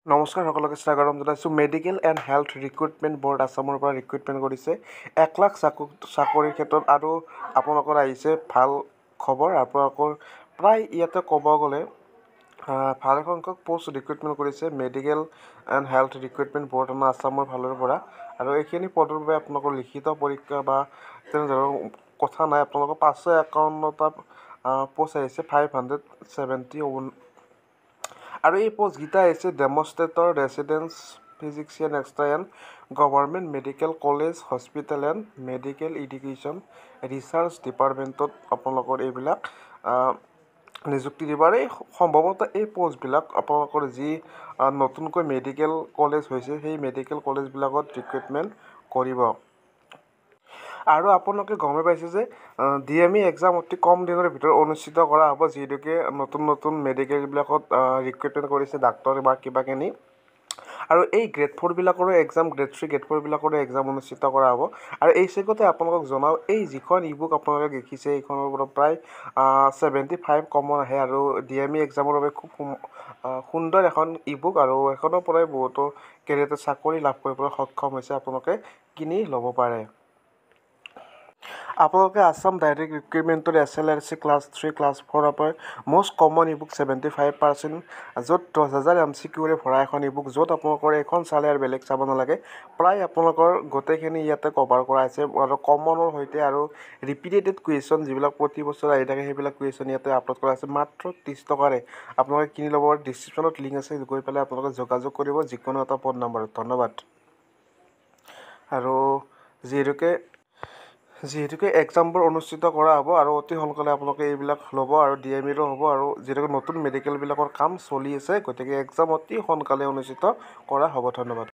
নমস্কাৰ সকলোকে স্বাগতম জনাইছোঁ। Medical and health recruitment board আছামৰ পৰা ৰিক্ৰুটমেণ্ট কৰিছে 1 লাখ চাকৰিৰ ক্ষেত্ৰত। আৰু আপোনালোকৰ আহিছে ভাল খবৰ। আপোনালোকৰ প্ৰায় ইয়াতে ক'ব গ'লে ভালে সংখ্যক পোষ্ট ৰিক্ৰুটমেণ্ট কৰিছে medical and health recruitment board আমাৰ আছামৰ ফালৰ পৰা। আৰু এইখিনি পদৰ বাবে আপোনালোকৰ লিখিত পৰীক্ষা বা তেনেধৰণৰ কথা নাই। আপোনালোকৰ 551টা পোষ্ট আহিছে, 570। আৰু এই পোষ্টকেইটা আহিছে demonstrator, residence physician extra and government medical college, hospital and medical education research ডিপাৰ্টমেণ্টত আপোনালোকৰ এইবিলাক নিযুক্তি দিব। আৰু এই সম্ভৱতঃ এই পোষ্টবিলাক আপোনালোকৰ যি নতুনকৈ মেডিকেল কলেজ হৈছে সেই মেডিকেল কলেজবিলাকত ৰিক্ৰুটমেণ্ট কৰিব। আৰু আপোনালোকে গমে পাইছে যে DME এক্সাম অতি কম দিনৰ ভিতৰত অনুষ্ঠিত কৰা হ'ব, যিহেতুকে নতুন মেডিকেলবিলাকত ৰিক্ৰুটমেণ্ট কৰিছে ডাক্তৰ বা কিবাকিনি। আৰু এই গ্ৰেড 4বিলাকৰো এক্সাম, গ্ৰেড 3, গ্ৰেড 4বিলাকৰো এক্সাম অনুষ্ঠিত কৰা হ'ব। আৰু এই চেগতে আপোনালোকক জনাওঁ, এই যিখন ইবুক আপোনালোকে দেখিছে এইখনৰ পৰা প্ৰায় 75 কমন আহে। আৰু DME এক্সামৰ বাবে খুব সুন্দৰ এখন ইবুক। আৰু এখনৰ পৰাই বহুতো কেৰিয়াৰতে চাকৰি লাভ কৰিবলৈ সক্ষম হৈছে। আপোনালোকে কিনি ল'ব পাৰে। আপোনালোকে আছাম ডাইৰেক্ট ৰিক্ৰুটমেণ্টৰ SLRC ক্লাছ 3, ক্লাছ 4ৰ পৰা মষ্ট কমন ইবুক 75%, য'ত 10,000 MCQৰে ভৰা এখন ইবুক, য'ত আপোনালোকৰ এইখন চালে আৰু বেলেগ চাব নালাগে। প্ৰায় আপোনালোকৰ গোটেইখিনি ইয়াতে কভাৰ কৰা হৈছে আৰু কমনৰ সৈতে আৰু ৰিপিটেড কুৱেশ্যন যিবিলাক প্ৰতি বছৰ আহি থাকে সেইবিলাক কুৱেশ্যন ইয়াতে আপলোড কৰা হৈছে। মাত্ৰ 30 টকাৰে আপোনালোকে কিনি ল'ব পাৰে। ডিছক্ৰিপশ্যনত লিংক আছে, গৈ পেলাই আপোনালোকে যোগাযোগ কৰিব যিকোনো এটা ফোন নম্বৰত। ধন্যবাদ। আৰু যিহেতুকে এক্সামবোৰ অনুষ্ঠিত কৰা হ'ব আৰু অতি সোনকালে আপোনালোকে এইবিলাক ল'ব। আৰু DMEৰো হ'ব। আৰু যিহেতুকে নতুন মেডিকেলবিলাকৰ কাম চলি আছে, গতিকে এক্সাম অতি সোনকালে অনুষ্ঠিত কৰা হ'ব। ধন্যবাদ।